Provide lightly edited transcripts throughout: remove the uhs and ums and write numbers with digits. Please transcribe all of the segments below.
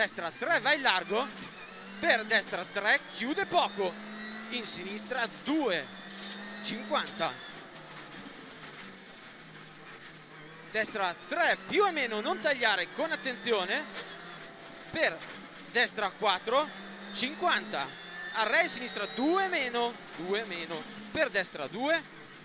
destra 3 vai largo, per destra 3 chiude poco, in sinistra 2, 50, destra 3 più e meno non tagliare con attenzione, per destra 4, 50, array sinistra 2 meno, 2 meno, per destra 2,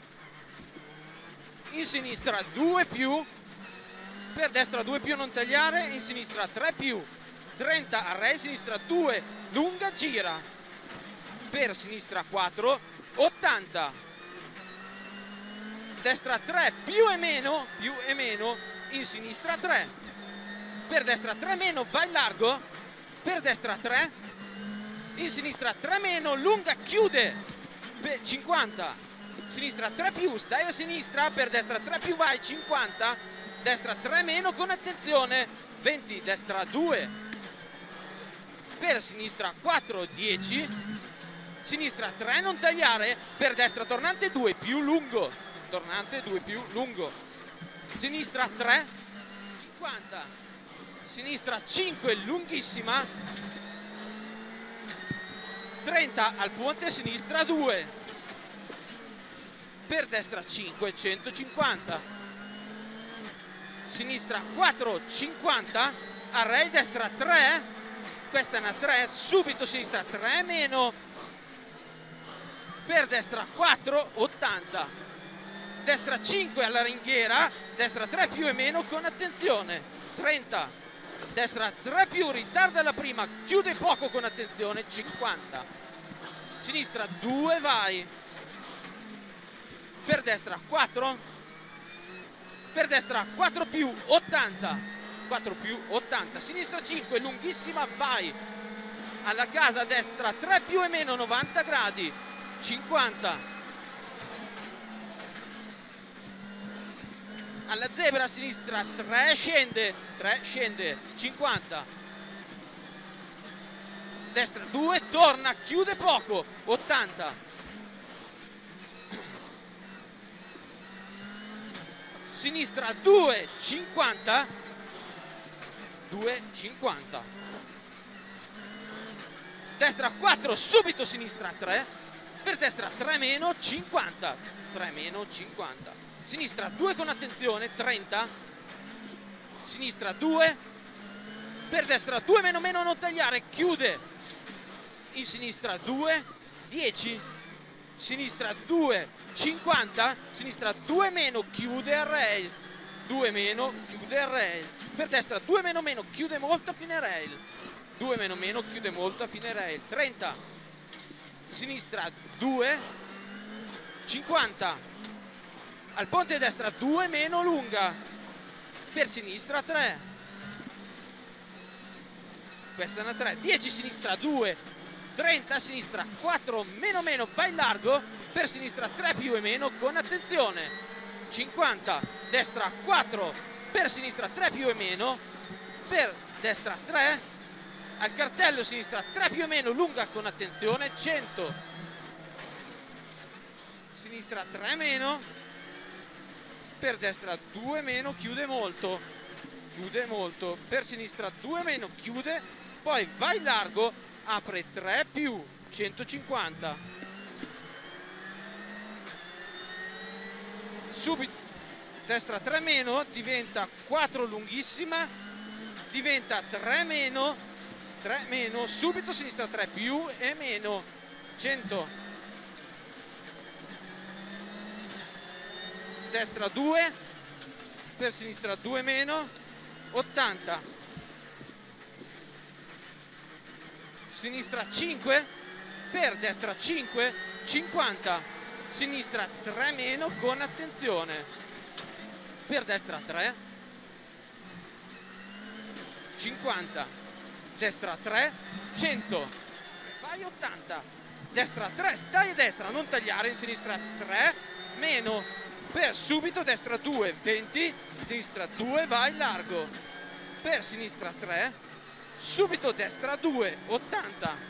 in sinistra 2 più, per destra 2 più non tagliare, in sinistra 3 più, 30, array sinistra 2, lunga gira, per sinistra 4, 80, destra 3 più e meno, in sinistra 3, per destra 3 meno vai largo, per destra 3, in sinistra 3 meno, lunga chiude, 50, sinistra 3 più, stai a sinistra, per destra 3 più vai, 50, destra 3 meno con attenzione, 20, destra 2, per sinistra 4, 10, sinistra 3 non tagliare, per destra tornante 2 più lungo, tornante 2 più lungo, sinistra 3, 50, sinistra 5 lunghissima, 30 al ponte, sinistra 2, per destra 5, 150, sinistra 4, 50, array destra 3, questa è una 3, subito sinistra 3 meno, per destra 4, 80, destra 5 alla ringhiera, destra 3 più e meno con attenzione, 30, destra 3 più, ritarda la prima, chiude poco con attenzione, 50, sinistra 2 vai, per destra 4, per destra 4 più 80, 4 più 80, sinistra 5 lunghissima vai, alla casa destra 3 più e meno 90 gradi, 50, alla zebra a sinistra 3 scende, 50, destra 2 torna, chiude poco, 80, sinistra 2, 50, 2, 50, destra 4, subito sinistra 3, per destra 3 meno, 50, 3 meno, 50, sinistra 2 con attenzione, 30, sinistra 2, per destra 2 meno meno non tagliare, chiude, in sinistra 2, 10, sinistra 2, 50, sinistra 2 meno, chiude array, 2 meno, chiude array, per destra 2 meno meno, chiude molto a fine rail, 2 meno meno, chiude molto a fine rail, 30, sinistra 2, 50, al ponte destra 2 meno lunga, per sinistra 3, questa è una 3, 10 sinistra 2, 30 sinistra 4 meno meno, vai largo, per sinistra 3 più e meno con attenzione, 50, destra 4, per sinistra 3 più e meno, per destra 3, al cartello sinistra 3 più e meno, lunga con attenzione, 100, sinistra 3 meno, per destra 2 meno, chiude molto, per sinistra 2 meno, chiude, poi vai largo, apre 3 più, 150, subito destra 3 meno, diventa 4 lunghissima, diventa 3 meno, subito sinistra 3 più e meno, 100, destra 2, per sinistra 2 meno, 80, sinistra 5, per destra 5, 50, sinistra 3 meno con attenzione, per destra 3, 50, destra 3, 100, vai 80, destra 3, stai a destra, non tagliare, in sinistra 3, meno, per subito destra 2, 20, sinistra 2, vai largo, per sinistra 3, subito destra 2, 80,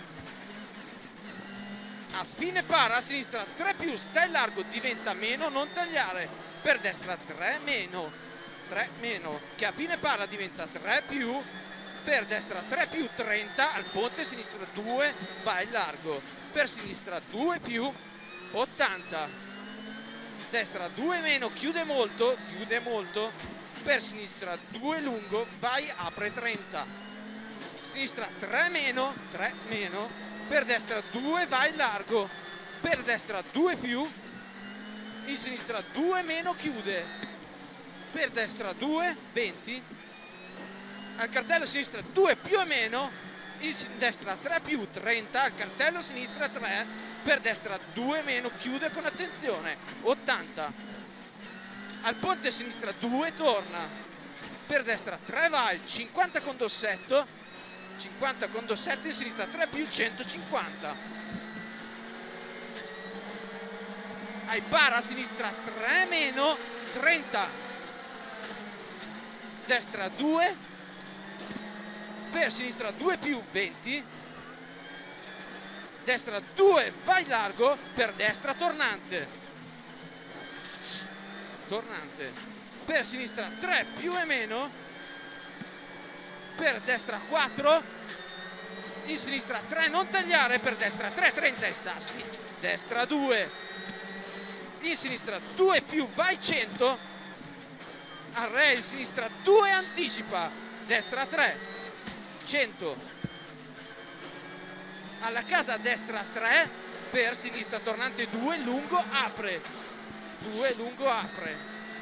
a fine para, a sinistra 3 più, stai largo, diventa meno, non tagliare, per destra 3 meno, che a fine para diventa 3 più, per destra 3 più 30 al ponte, sinistra 2 vai largo, per sinistra 2 più 80, destra 2 meno chiude molto, per sinistra 2 lungo vai apre 30, sinistra 3 meno, per destra 2 vai largo, per destra 2 più, in sinistra 2 meno chiude, per destra 2 20, al cartello sinistra 2 più e meno, in destra 3 più 30, al cartello sinistra 3, per destra 2 meno chiude con attenzione 80, al ponte sinistra 2 torna, per destra 3 vai 50 con dossetto, in sinistra 3 più 150, ai para a sinistra 3 meno 30, destra 2, per sinistra 2 più 20, destra 2 vai largo, per destra tornante, per sinistra 3 più e meno, per destra 4, in sinistra 3 non tagliare, per destra 3 30 e sassi, destra 2, in sinistra 2 più vai 100, al re in sinistra 2 anticipa, destra 3 100, alla casa destra 3, per sinistra tornante 2 lungo apre, 2 lungo apre,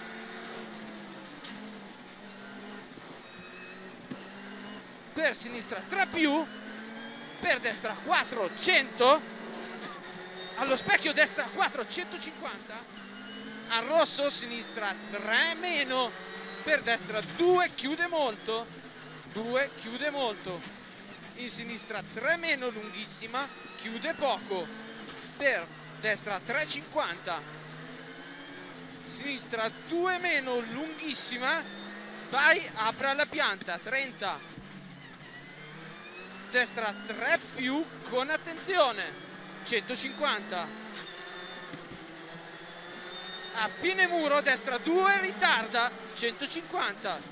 per sinistra 3 più, per destra 4 100, allo specchio destra 4 150, al rosso sinistra 3 meno, per destra 2 chiude molto, 2 chiude molto, in sinistra 3 meno lunghissima chiude poco, per destra 3,50, sinistra 2 meno lunghissima vai apre alla pianta 30, destra 3 più con attenzione 150, a fine muro destra 2 ritarda 150,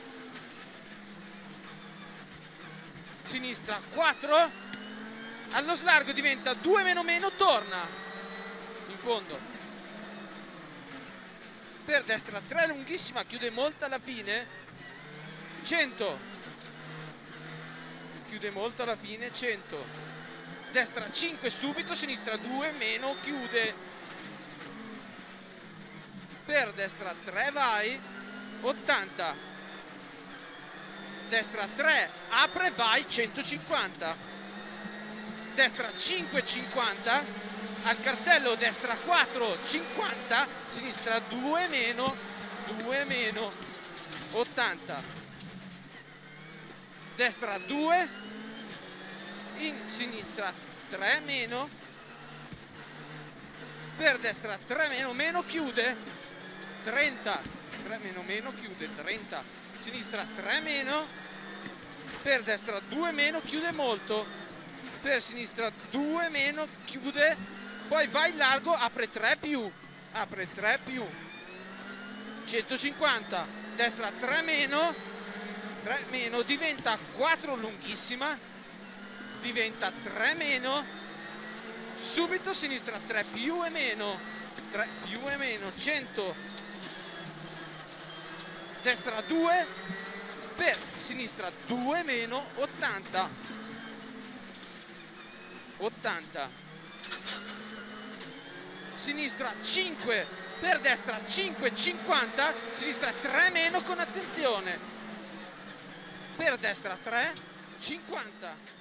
sinistra 4, allo slargo diventa 2 meno meno, torna in fondo, per destra 3 lunghissima chiude molto alla fine 100, chiude molto alla fine 100, destra 5 subito, sinistra 2 meno chiude, per destra 3 vai 80, destra 3 apre vai 150, destra 5 50, al cartello destra 4 50, sinistra 2 meno 80, destra 2, in sinistra 3 meno, per destra 3 meno meno chiude 30, 3 meno meno chiude 30, sinistra 3 meno, per destra 2 meno chiude molto, per sinistra 2 meno chiude, poi vai largo apre 3 più, 150, destra 3 meno diventa 4 lunghissima, diventa 3 meno, subito sinistra 3 più e meno 100, destra 2, per sinistra 2 meno 80, sinistra 5, per destra 5 50, sinistra 3 meno con attenzione, per destra 3 50.